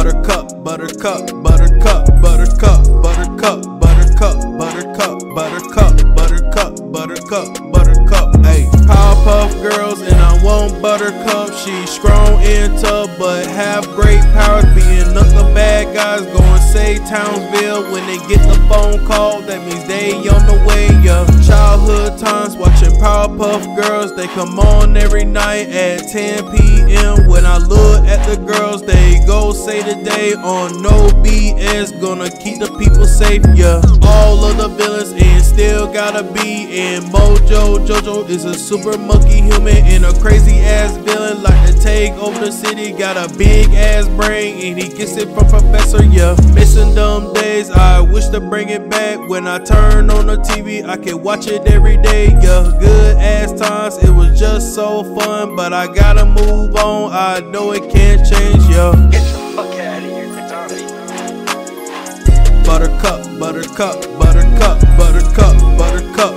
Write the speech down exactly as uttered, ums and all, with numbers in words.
Buttercup, buttercup, buttercup, buttercup, buttercup, buttercup, buttercup, buttercup, buttercup, buttercup, buttercup. Ayy, Powerpuff Girls and I want Buttercup. She's strong in tough, but have great powers. Being up the bad guys, going save Townsville. When they get the phone call, that means they on the way. Yeah, childhood times watching Powerpuff Girls. They come on every night at ten P M When I look at the girls, they go say today on no B S, gonna keep the people safe. Yeah, all of the villains and still gotta be in Mojo. Jojo is a super monkey human and a crazy ass villain, like to take over the city. Got a big ass brain and he gets it from Professor. Yeah, missing them days, I wish to bring it back. When I turn on the T V, I can watch it every day. Yeah, good ass times, it was just so fun, but I gotta move on. I know it can't change. Yeah, get the fuck out of here, Tommy. Buttercup, buttercup, buttercup, buttercup, buttercup,